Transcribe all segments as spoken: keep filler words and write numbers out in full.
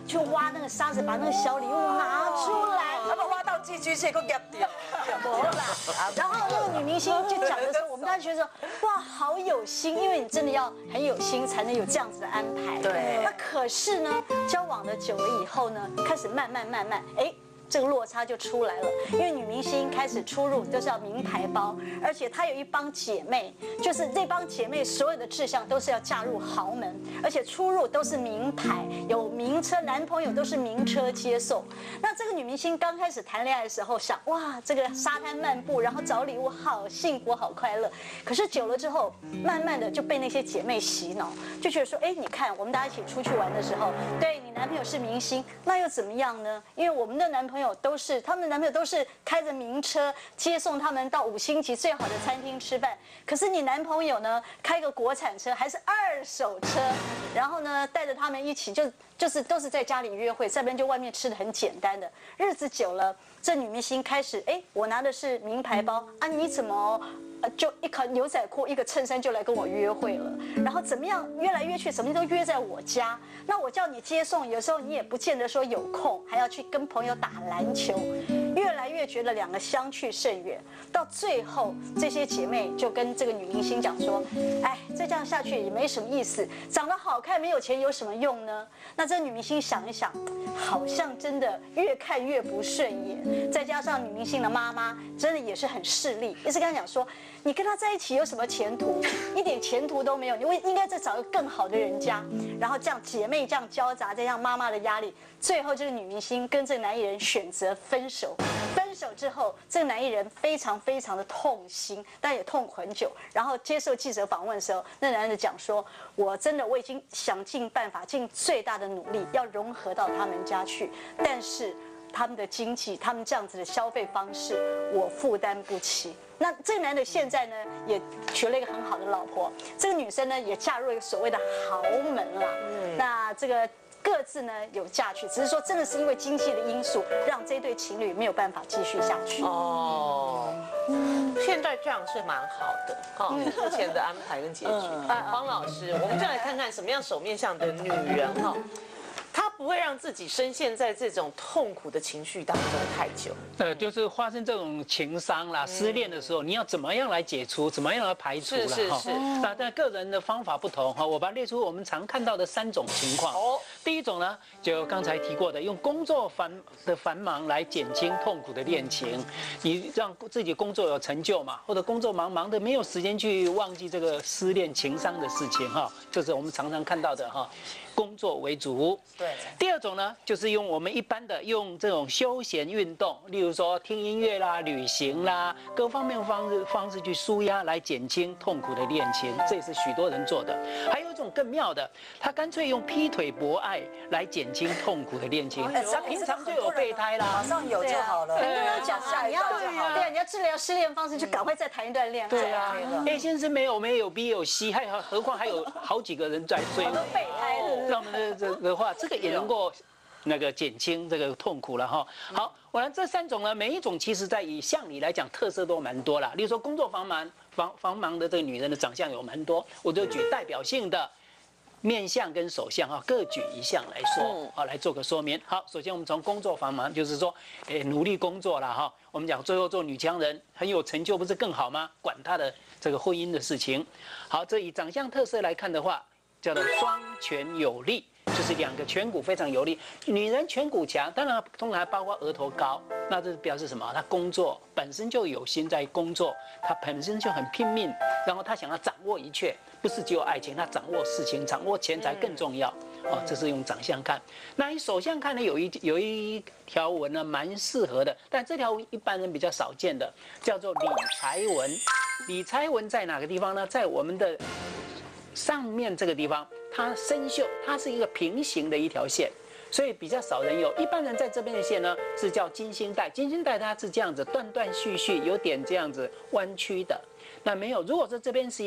去挖那个沙子，把那个小礼物拿出来。 他们挖到寄居蟹都夹掉， 没啦。然后那个女明星就讲的时候，我们大家觉得哇，好有心，因为你真的要很有心才能有这样子的安排。 对。 那可是呢，交往了久了以后呢，开始慢慢慢慢，哎。这个落差就出来了，因为女明星开始出入都是要名牌包，而且她有一帮姐妹，就是这帮姐妹所有的志向都是要嫁入豪门，而且出入都是名牌，有名车，男朋友都是名车接送。那这个女明星刚开始谈恋爱的时候想，哇，这个沙滩漫步，然后找礼物，好幸福，好快乐。可是久了之后，慢慢的就被那些姐妹洗脑，就觉得说，哎，你看我们大家一起出去玩的时候，对你男朋友是明星，那又怎么样呢？因为我们的男朋友。朋友都是他们的男朋友都是开着名车接送他们到五星级最好的餐厅吃饭，可是你男朋友呢开个国产车还是二手车，然后呢带着他们一起就就是都是在家里约会，这边就外面吃的很简单的，日子久了，这女明星开始哎，我拿的是名牌包啊，你怎么？呃，就一条牛仔裤，一个衬衫就来跟我约会了，然后怎么样约来约去，什么都约在我家。那我叫你接送，有时候你也不见得说有空，还要去跟朋友打篮球，越来越觉得两个相去甚远。到最后，这些姐妹就跟这个女明星讲说：“哎，再这样下去也没什么意思，长得好看没有钱有什么用呢？”那这女明星想一想，好像真的越看越不顺眼。再加上女明星的妈妈真的也是很势利，一直跟她讲说。你跟他在一起有什么前途？一点前途都没有，你应该再找一个更好的人家。然后这样姐妹这样交杂，再加上妈妈的压力，最后这个女明星跟这个男艺人选择分手。分手之后，这个男艺人非常非常的痛心，但也痛很久。然后接受记者访问的时候，那男的讲说：“我真的我已经想尽办法，尽最大的努力要融合到他们家去，但是。”他们的经济，他们这样子的消费方式，我负担不起。那这个男的现在呢，也娶了一个很好的老婆，这个女生呢也嫁入一个所谓的豪门了。嗯、那这个各自呢有嫁去，只是说真的是因为经济的因素，让这对情侣没有办法继续下去。 哦，嗯，现在这样是蛮好的，哈，目前的安排跟结局。黄老师，我们就来看看什么样手面相的女人哈。她不会让自己深陷在这种痛苦的情绪当中太久。 呃，就是发生这种情伤啦、失恋的时候，你要怎么样来解除，怎么样来排除啦？ 是是是。 那但个人的方法不同哈，我把它列出我们常看到的三种情况。哦。第一种呢，就刚才提过的，用工作繁的繁忙来减轻痛苦的恋情，你让自己工作有成就嘛，或者工作忙忙的没有时间去忘记这个失恋情伤的事情哈，这是我们常常看到的哈。工作为主。 对。 第二种呢，就是用我们一般的用这种休闲运动，例如说听音乐啦、旅行啦，各方面方式方式去舒压，来减轻痛苦的恋情，这也是许多人做的。还有一种更妙的，他干脆用劈腿博爱来减轻痛苦的恋情。他平常就有备胎啦， 马上有就好了。 很多人讲啊，你要对啊，你要治疗失恋方式，就赶快再谈一段恋爱。 对啊 ，A 先生没有没有 B 有 C， 还有何况还有好几个人在追。 好多备胎了。 那我们的这的话，这个也能够那个减轻这个痛苦了哈。好，我来这三种呢，每一种其实在以相里来讲，特色都蛮多啦。例如说工作繁忙、繁繁忙的这个女人的长相有蛮多，我就举代表性的面相跟手相哈，各举一项来说，好来做个说明。好，首先我们从工作繁忙，就是说，诶，努力工作啦哈。我们讲最后做女强人很有成就，不是更好吗？管她的这个婚姻的事情。好，这以长相特色来看的话。叫做双颧有力，就是两个颧骨非常有力。女人颧骨强，当然通常还包括额头高，那这表示什么？她工作本身就有心在工作，她本身就很拼命，然后她想要掌握一切，不是只有爱情，她掌握事情、掌握钱财更重要。哦，这是用长相看。那以手相看呢，有一有一条纹呢，蛮适合的，但这条纹一般人比较少见的，叫做理财纹。理财纹在哪个地方呢？在我们的上面这个地方，它生锈，它是一个平行的一条线，所以比较少人有。一般人在这边的线呢，是叫金星带。金星带它是这样子断断续续，有点这样子弯曲的。那没有，如果说这边是一个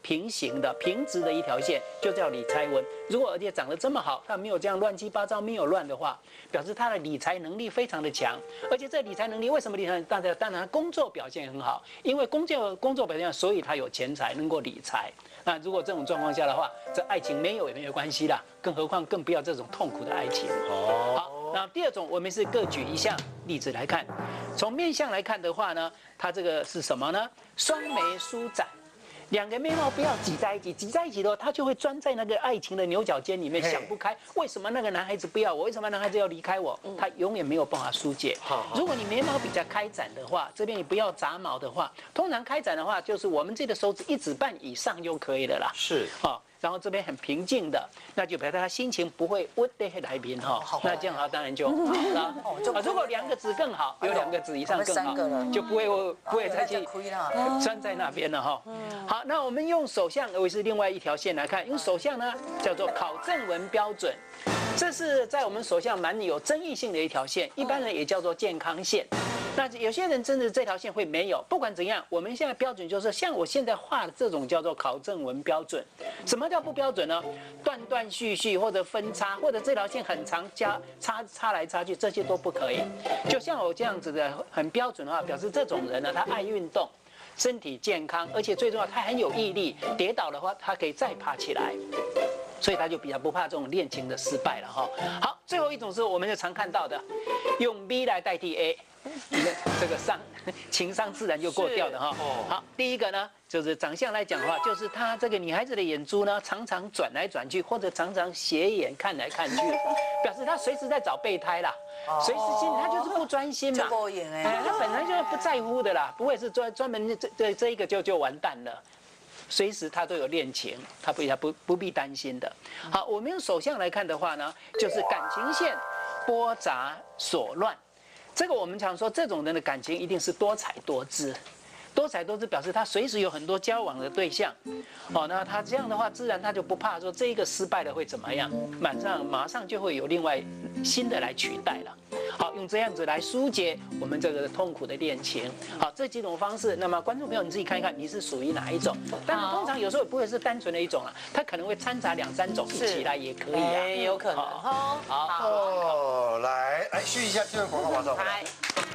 平行的、平直的一条线，就叫理财纹。如果而且长得这么好，它没有这样乱七八糟、没有乱的话，表示他的理财能力非常的强。而且这理财能力为什么理财？大家当然工作表现很好，因为工作工作表现好，所以他有钱财，能够理财。那如果这种状况下的话，这爱情没有也没有关系啦，更何况更不要这种痛苦的爱情。好，那第二种我们是各举一项例子来看。从面相来看的话呢，它这个是什么呢？双眉舒展。两个眉毛不要挤在一起，挤在一起的话，他就会钻在那个爱情的牛角尖里面，想不开，为什么那个男孩子不要我？为什么男孩子要离开我？他永远没有办法疏解。如果你眉毛比较开展的话，这边你不要杂毛的话，通常开展的话，就是我们这个手指一指半以上就可以了啦。 是啊。然后这边很平静的，那就表示他心情不会温的来宾哈，那这样哈当然就好了。啊，如果两个指更好，有两个指以上更好，就不会不会再去钻在那边了哈。好，那我们用手相为是另外一条线来看，用手相呢叫做考证纹标准，这是在我们手相蛮有争议性的一条线，一般人也叫做健康线。那有些人真的这条线会没有，不管怎样，我们现在标准就是像我现在画的这种叫做考证纹标准。什么叫不标准呢？断断续续或者分叉，或者这条线很长加插插来插去，这些都不可以。就像我这样子的很标准的话，表示这种人呢，他爱运动，身体健康，而且最重要他很有毅力，跌倒的话他可以再爬起来。所以他就比较不怕这种恋情的失败了哈。好，最后一种是我们就常看到的，用 B 来代替 A， 这个伤情商自然就过掉的哈。好，第一个呢，就是长相来讲的话，就是她这个女孩子的眼珠呢，常常转来转去，或者常常斜眼看来看去，表示她随时在找备胎啦。随时心她就是不专心嘛，哎，她本来就是不在乎的啦，不会是专专门这这这一个就就完蛋了。随时他都有恋情，他不他不不必担心的。好，我们用手相来看的话呢，就是感情线波杂所乱。这个我们常说，这种人的感情一定是多彩多姿。多彩多姿表示他随时有很多交往的对象，哦，那他这样的话，自然他就不怕说这一个失败了会怎么样，马上马上就会有另外新的来取代了。好，用这样子来疏解我们这个痛苦的恋情。好，这几种方式，那么观众朋友你自己看一看，你是属于哪一种？但是通常有时候也不会是单纯的一种啊，它可能会掺杂两三种一起来也可以啊， 有可能。好， 好，哦，来来续一下这段广告马上回来。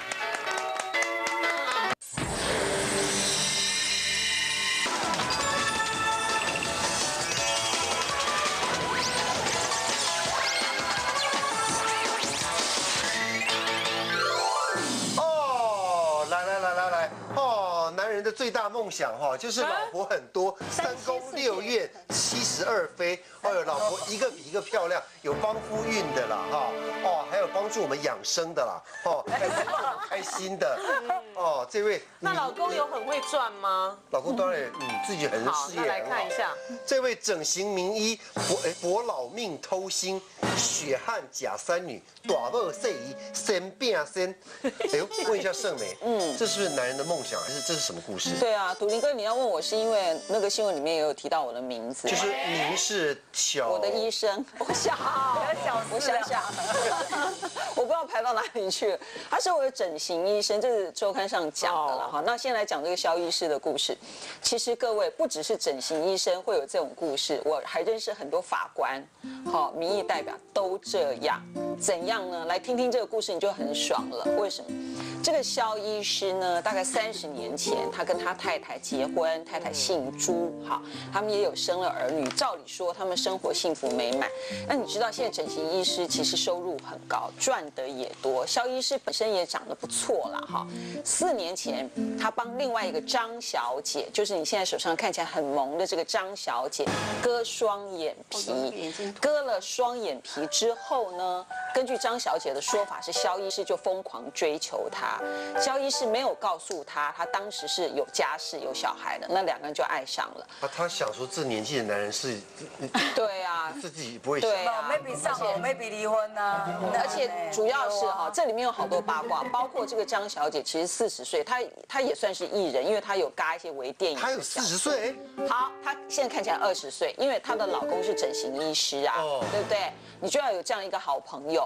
最大梦想哈，就是老婆很多，三宫六院七十二妃。哦哟，老婆一个比一个漂亮，有帮夫运的啦哈，哦，还有帮助我们养生的啦，哦，还有开心的，哦，这位那老公有很会赚吗？ 老公当然嗯自己很事业很好。 来看一下， 这位整形名医博博老命偷心，血汗假三女，大二岁姨生变生。哎呦，问一下盛美，嗯，这是不是男人的梦想，还是这是什么故事？ 对啊，笃林哥，你要问我是因为那个新闻里面也有提到我的名字， 就是您是小我的医生，我想，我想想，我不知道排到哪里去了。他是我的整形医生，这是周刊上讲的了哈。那先来讲这个萧医师的故事。其实各位不只是整形医生会有这种故事，我还认识很多法官，好，民意代表都这样。怎样呢？来听听这个故事你就很爽了。为什么？这个萧医师呢，大概三十年前，他跟他太太结婚，太太姓朱，好，他们也有生了儿女。照理说，他们生活幸福美满。那你知道，现在整形医师其实收入很高，赚得也多。萧医师本身也长得不错啦，哈。四年前，他帮另外一个张小姐，就是你现在手上看起来很萌的这个张小姐，割双眼皮。割了双眼皮之后呢，根据张小姐的说法，是萧医师就疯狂追求她。萧医师没有告诉她，他当时是有家室有小孩的，那两个人就爱上了。 啊，他想说这年纪的男人是， 对啊， 自己不会想。 对啊 ，maybe 上火 ，maybe 离婚呐。 而且主要是哈，这里面有好多八卦，包括这个张小姐其实四十岁，她她也算是艺人，因为她有嘎一些微电影。 她有四十岁？ 好，她现在看起来二十岁，因为她的老公是整形医师啊，对不对？你就要有这样一个好朋友。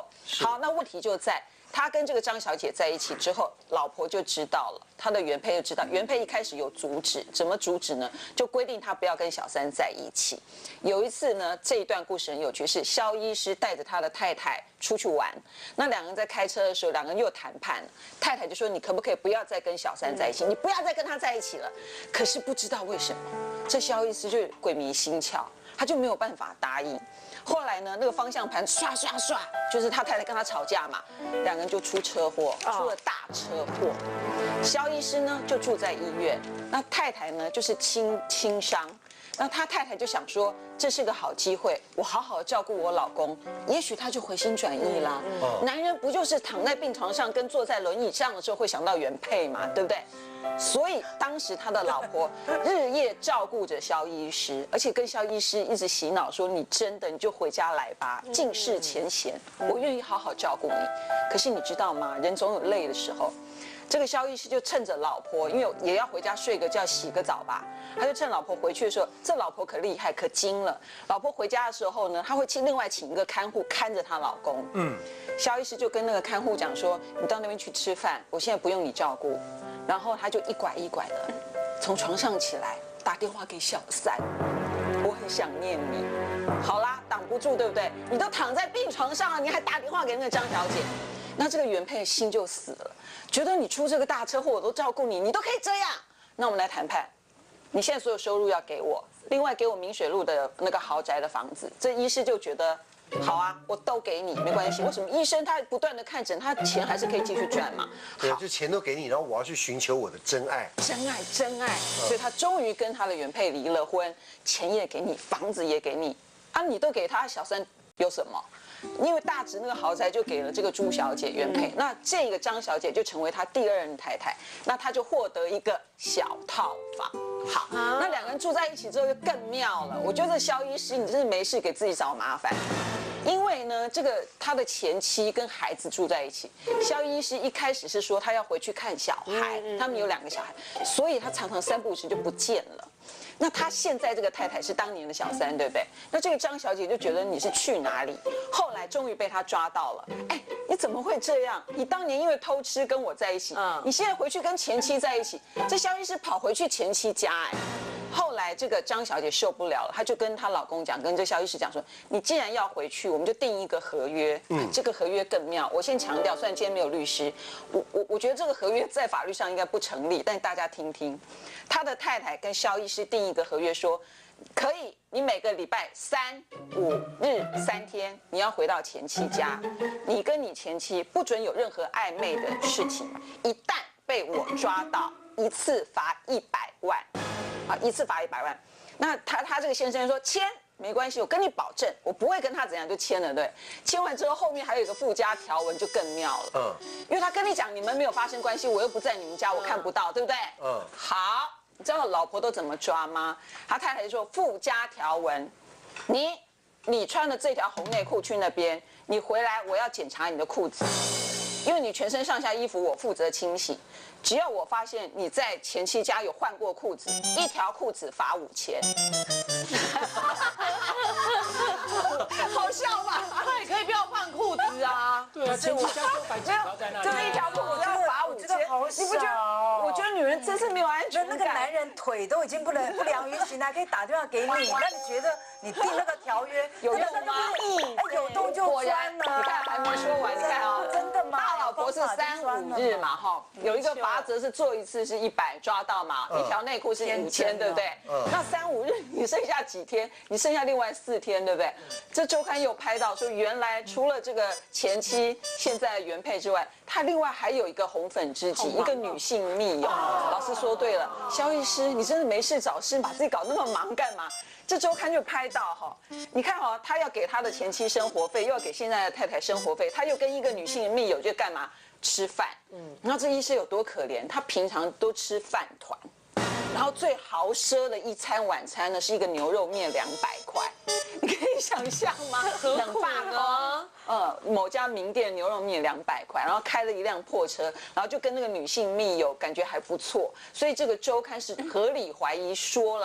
候。好，那问题就在。他跟这个张小姐在一起之后，老婆就知道了，他的原配就知道。原配一开始有阻止，怎么阻止呢？就规定他不要跟小三在一起。有一次呢，这一段故事很有趣，是肖医师带着他的太太出去玩，那两个人在开车的时候，两个人又谈判，太太就说：“你可不可以不要再跟小三在一起？你不要再跟他在一起了。”可是不知道为什么，这肖医师就鬼迷心窍，他就没有办法答应。后来呢，那个方向盘刷刷刷，就是他太太跟他吵架嘛，两个人就出车祸，出了大车祸。肖医师呢就住在医院，那太太呢就是轻轻伤。那他太太就想说，这是个好机会，我好好照顾我老公，也许他就回心转意啦。男人不就是躺在病床上跟坐在轮椅上的时候会想到原配嘛，对不对？所以当时他的老婆日夜照顾着肖医师，而且跟肖医师一直洗脑说：“你真的你就回家来吧，尽释前嫌，我愿意好好照顾你。”可是你知道吗？人总有累的时候。这个肖医师就趁着老婆，因为也要回家睡个觉、洗个澡吧，他就趁老婆回去的时候，这老婆可厉害、可精了。老婆回家的时候呢，他会请另外请一个看护看着她老公。嗯，肖医师就跟那个看护讲说：“你到那边去吃饭，我现在不用你照顾。”然后他就一拐一拐的从床上起来，打电话给小三：“我很想念你。”好啦，挡不住，对不对？你都躺在病床上了，你还打电话给那个张小姐。那这个原配心就死了，觉得你出这个大车祸我都照顾你，你都可以这样。那我们来谈判，你现在所有收入要给我，另外给我明水路的那个豪宅的房子。这医师就觉得，好啊，我都给你，没关系。为什么？医生他不断的看诊，他钱还是可以继续赚嘛。 对，就钱都给你，然后我要去寻求我的真爱。 真爱，真爱。所以他终于跟他的原配离了婚，钱也给你，房子也给你，啊，你都给他，小三有什么？因为大直那个豪宅就给了这个朱小姐原配，那这个张小姐就成为他第二任太太，那他就获得一个小套房。好，那两个人住在一起之后就更妙了。我觉得肖医师你真是没事给自己找麻烦，因为呢，这个他的前妻跟孩子住在一起。肖医师一开始是说他要回去看小孩，他们有两个小孩，所以他常常三不五时就不见了。那他现在这个太太是当年的小三，对不对？那这个张小姐就觉得你是去哪里？后来终于被他抓到了。哎，你怎么会这样？你当年因为偷吃跟我在一起，你现在回去跟前妻在一起，这肖医师跑回去前妻家，哎。后来这个张小姐受不了了，她就跟她老公讲，跟这肖医师讲说：“你既然要回去，我们就定一个合约。嗯，这个合约更妙。我先强调，虽然今天没有律师，我我我觉得这个合约在法律上应该不成立，但大家听听。他的太太跟肖医师定一个合约说，可以，你每个礼拜三、五日三天，你要回到前妻家，你跟你前妻不准有任何暧昧的事情，一旦被我抓到，一次罚一百万。”啊，一次罚一百万。那他他这个先生说签没关系，我跟你保证，我不会跟他怎样，就签了。对，签完之后后面还有一个附加条文，就更妙了。嗯，因为他跟你讲你们没有发生关系，我又不在你们家，我看不到，对不对？嗯，好，你知道老婆都怎么抓吗？他太太就说附加条文，你你穿的这条红内裤去那边，你回来我要检查你的裤子，因为你全身上下衣服我负责清洗。只要我发现你在前妻家有换过裤子，一条裤子罚五千，好笑吧？ 那也可以不要换裤子啊。 对啊，前妻家就摆几条在那里， 就是一条裤子要罚五千，你不觉得？我觉得女人真是没有安全感。 那个男人腿都已经不能不良于行，还可以打电话给你，那你觉得你订那个条约有用吗？ 哎，有动就钻呢。 你看还没说完，你看啊， 真的吗？ 大老婆是三五日嘛，哈，有一个罚则是做一次是一百抓到嘛，一条内裤是五千，对不对？那三五日你剩下几天？你剩下另外四天，对不对？这周刊又拍到说，原来除了这个前妻现在原配之外，他另外还有一个红粉知己，一个女性密友。老师说对了，肖医师，你真的没事找事，把自己搞那么忙干嘛？这周刊就拍到哈，你看哈，他要给他的前妻生活费，又要给现在的太太生活费，他又跟一个女性的密友就干嘛？吃饭。嗯，然后这医师有多可怜，他平常都吃饭团，然后最豪奢的一餐晚餐呢是一个牛肉面两百块，你可以想象吗？ 何苦呢？ 呃，某家名店牛肉面两百块，然后开了一辆破车，然后就跟那个女性密友感觉还不错，所以这个周刊是合理怀疑说啦。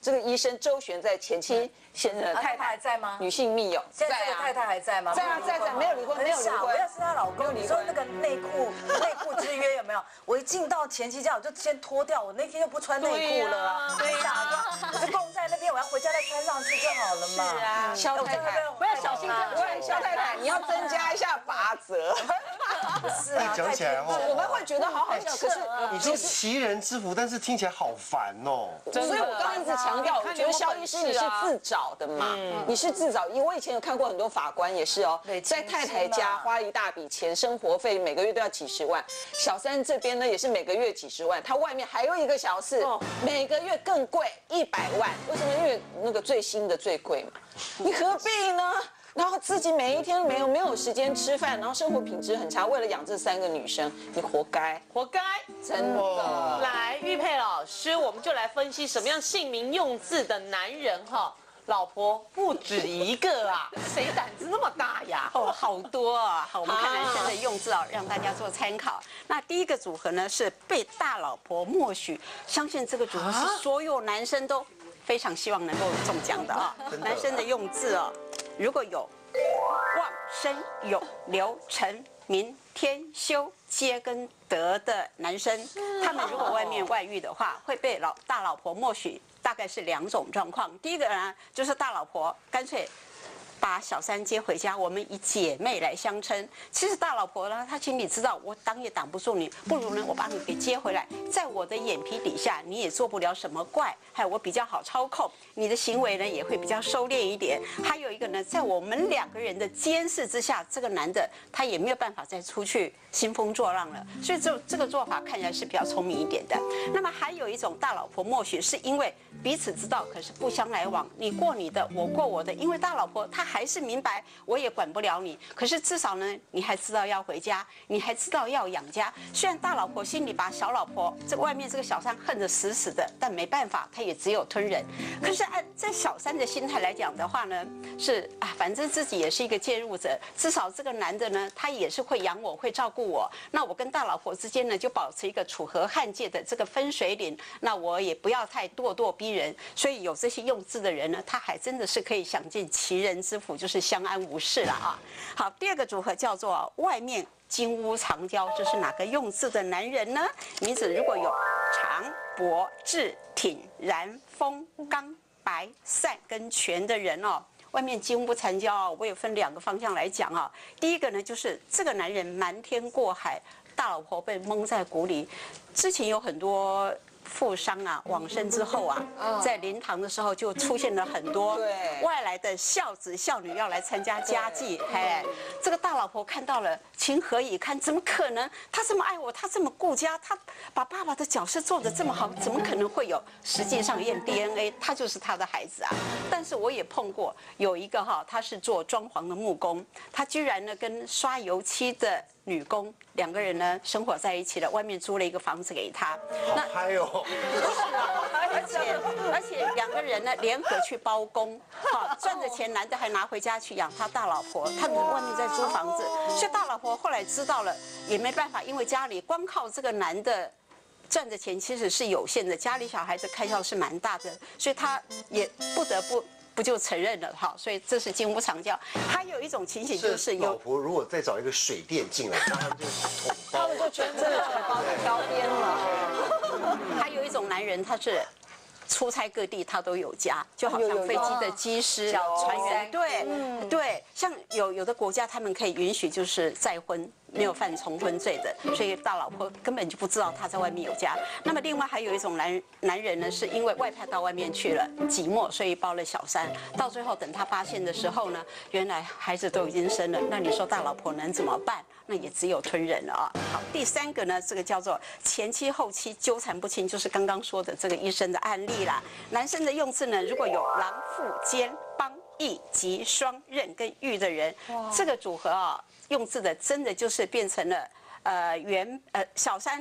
这个医生周旋在前妻现在太太太太还在吗？ 女性密友现在这个太太还在吗？ 在啊在在没有离婚没有离婚很傻，我要是她老公，你说那个内裤内裤之约有没有？我一进到前妻家，我就先脱掉，我那天就不穿内裤了啊，对呀，我就供在那边，我要回家再穿上去就好了嘛。 是啊，肖太太， 不要小心不然肖太太你要增加一下罚则。 不是啊， 讲起来哦， 我们会觉得好好笑，可是你说奇人之福，但是听起来好烦哦。 所以我刚刚一直强调，我觉得肖医师你是自找的嘛，你是自找。因为我以前有看过很多法官也是哦，在太太家花一大笔钱，生活费每个月都要几十万。小三这边呢也是每个月几十万，他外面还有一个小四，每个月更贵一百万。为什么？因为那个最新的最贵嘛，你何必呢？然后自己每一天没有没有时间吃饭，然后生活品质很差，为了养这三个女生，你活该， 活该。 真的。 来，玉佩老师，我们就来分析什么样姓名用字的男人哈，老婆不止一个啊，谁胆子那么大呀？ 哦，好多啊！好，我们看男生的用字啊，让大家做参考。那第一个组合呢是被大老婆默许，相信这个组合是所有男生都非常希望能够中奖的啊。男生的用字哦，如果有旺、生、永、刘、陈、明、天、修、皆跟德的男生，他们如果外面外遇的话，会被老大老婆默许。大概是两种状况，第一个呢，就是大老婆干脆把小三接回家，我们以姐妹来相称。其实大老婆呢，她心里知道我挡也挡不住你，不如呢我把你给接回来，在我的眼皮底下你也做不了什么怪，还有我比较好操控，你的行为呢也会比较收敛一点。还有一个呢，在我们两个人的监视之下，这个男的他也没有办法再出去兴风作浪了，所以这这个做法看起来是比较聪明一点的。那么还有一种大老婆默许，是因为彼此知道，可是不相来往，你过你的，我过我的，因为大老婆她还是明白我也管不了你，可是至少呢，你还知道要回家，你还知道要养家。虽然大老婆心里把小老婆这外面这个小三恨得死死的，但没办法，她也只有吞忍。可是按在小三的心态来讲的话呢，是啊，反正自己也是一个介入者，至少这个男的呢，他也是会养我，会照顾我。那我跟大老婆之间呢，就保持一个楚河汉界的这个分水岭。那我也不要太咄咄逼人，所以有这些用字的人呢，他还真的是可以享尽其人之福，就是相安无事了啊。好，第二个组合叫做外面金屋藏娇，这是哪个用字的男人呢？名字如果有长、博、智、挺、然、风、刚、白、善跟全的人哦。外面金屋藏娇，我也分两个方向来讲啊。第一个呢，就是这个男人瞒天过海，大老婆被蒙在鼓里。之前有很多富商啊往生之后啊，在灵堂的时候就出现了很多外来的孝子孝女要来参加家祭。哎，这个大老婆看到了，情何以堪？怎么可能？他这么爱我，他这么顾家，他把爸爸的角色做得这么好，怎么可能会有？实际上验 D N A， 他就是他的孩子啊。但是我也碰过有一个哈，他是做装潢的木工，他居然呢跟刷油漆的女工两个人呢生活在一起了，外面租了一个房子给他。 那还有， 而且而且两个人呢联合去包工，好赚的钱，男的还拿回家去养他大老婆，他们外面在租房子，所以大老婆后来知道了也没办法，因为家里光靠这个男的赚的钱其实是有限的，家里小孩子开销是蛮大的，所以他也不得不。不就承认了哈，所以这是金屋藏娇。还有一种情形就是有老婆如果再找一个水电进来，他们就捅包， 他们就全真的捅包就挑边了。 还有一种男人，他是出差各地，他都有家，就好像飞机的机师、船员，对对，像有有的国家他们可以允许就是再婚。没有犯重婚罪的，所以大老婆根本就不知道他在外面有家。那么另外还有一种男男人呢，是因为外派到外面去了，寂寞，所以包了小三。到最后等他发现的时候呢，原来孩子都已经生了。那你说大老婆能怎么办？那也只有吞忍了啊。好，第三个呢，这个叫做前妻后妻纠缠不清，就是刚刚说的这个医生的案例啦。男生的用字呢，如果有郎妇奸帮义及双刃跟玉的人，这个组合啊。用字的真的就是变成了呃原呃小三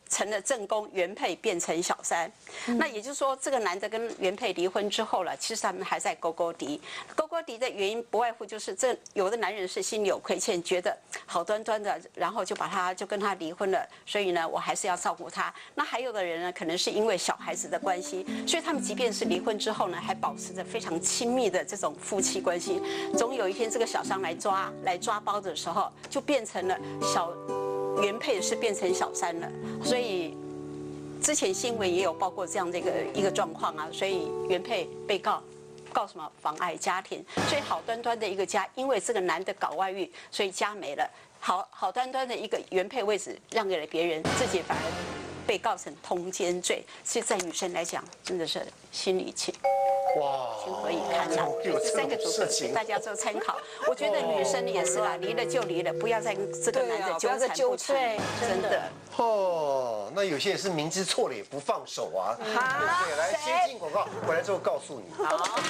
成了正宫，原配变成小三。那也就是说，这个男的跟原配离婚之后了，其实他们还在勾勾敌。勾勾敌的原因不外乎就是这有的男人是心里有亏欠，觉得好端端的，然后就把他就跟他离婚了，所以呢，我还是要照顾他。那还有的人呢，可能是因为小孩子的关系，所以他们即便是离婚之后呢，还保持着非常亲密的这种夫妻关系。总有一天，这个小三来抓来抓包的时候，就变成了小。原配是变成小三了，所以之前新闻也有报过这样的一个一个状况啊，所以原配被告告什么妨碍家庭，所以好端端的一个家，因为这个男的搞外遇，所以家没了，好好端端的一个原配位置让给了别人，自己反而被告成通奸罪，所以在女生来讲，真的是心里情。 哇， 情何以堪呐！这三个组合给大家做参考。我觉得女生也是啦，离了就离了，不要再跟这个男的纠缠不清，真的。 哦，那有些人是明知错了也不放手啊。对不对？来，先进广告，回来之后告诉你。好。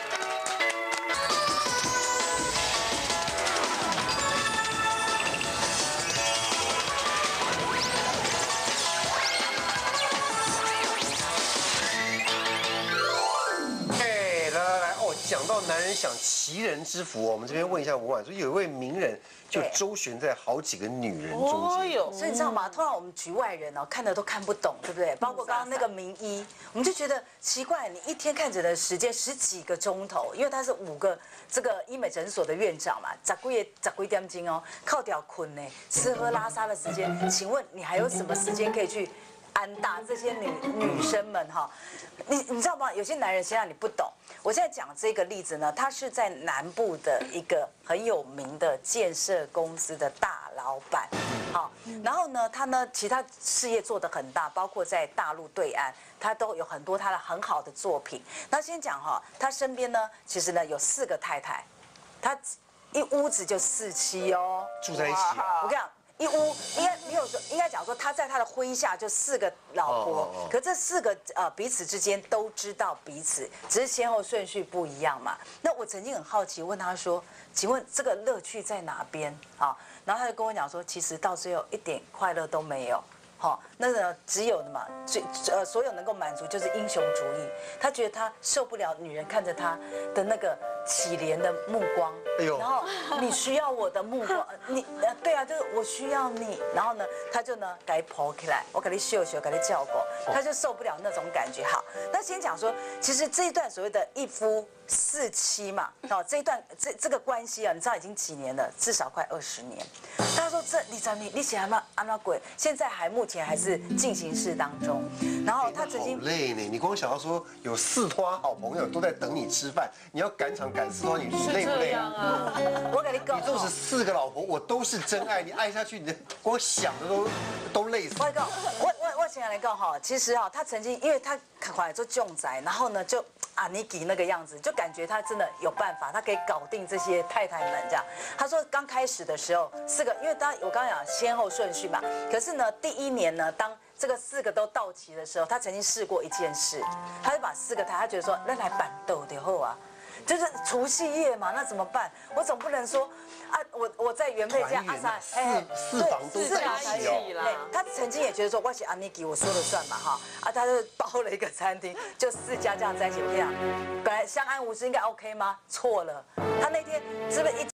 讲到男人享其人之福，我们这边问一下吴婉，说有一位名人就周旋在好几个女人中间， 所以你知道吗？通常我们局外人哦，看的都看不懂，对不对？包括刚刚那个名医，我们就觉得奇怪，你一天看诊的时间十几个钟头，因为他是五个这个医美诊所的院长嘛，十几个十几点钟哦，靠掉困呢，吃喝拉撒的时间，请问你还有什么时间可以去安大这些女女生们哈？你你知道吗？有些男人先让你不懂。我现在讲这个例子呢，他是在南部的一个很有名的建设公司的大老板，好，然后呢，他呢其他事业做得很大，包括在大陆对岸，他都有很多他的很好的作品。那先讲哈，他身边呢，其实呢有四个太太，他一屋子就四妻哦， 住在一起。 我跟你讲。一屋应该没有说，应该讲说他在他的麾下就四个老婆，可这四个呃彼此之间都知道彼此，只是先后顺序不一样嘛。那我曾经很好奇问他说，请问这个乐趣在哪边啊？然后他就跟我讲说，其实到最后一点快乐都没有。好，那个只有的嘛，最呃所有能够满足就是英雄主义。他觉得他受不了女人看着他的那个乞怜的目光，哎呦，然后你需要我的目光，你呃对啊，就是我需要你，然后呢，他就呢给抱起来，我给你秀秀，给你叫过，他就受不了那种感觉。好，那先讲说，其实这一段所谓的一夫四妻嘛，哦，这一段这这个关系啊，你知道已经几年了，至少快二十年。他说这你怎么你写嘛安那鬼，现在还目前还是进行式当中。然后他曾经好累呢，你光想到说有四拖好朋友都在等你吃饭，你要赶场赶四拖，你累不累啊？ 我给你讲， 你纵使四个老婆，我都是真爱，你爱下去，你光想的都都累死。 我讲，我我我先来讲哈，其实哈，他曾经因为他后来做重宅，然后呢就啊尼基那个样子，就感觉他真的有办法，他可以搞定这些太太们这样。他说刚开始的时候四个，因为当我刚刚讲先后顺序嘛，可是呢第一年呢当。这个四个都到齐的时候，他曾经试过一件事，他就把四个台，他觉得说那来板豆的后啊，就是除夕夜嘛，那怎么办？我总不能说啊，我我在原配家阿三， 哎，四房都在一起哦。 他曾经也觉得说，我是阿尼基，我说了算嘛哈，啊，他就包了一个餐厅，就四家这样在一起。我跟你讲，本来相安无事应该 OK 吗？错了，他那天是不是一？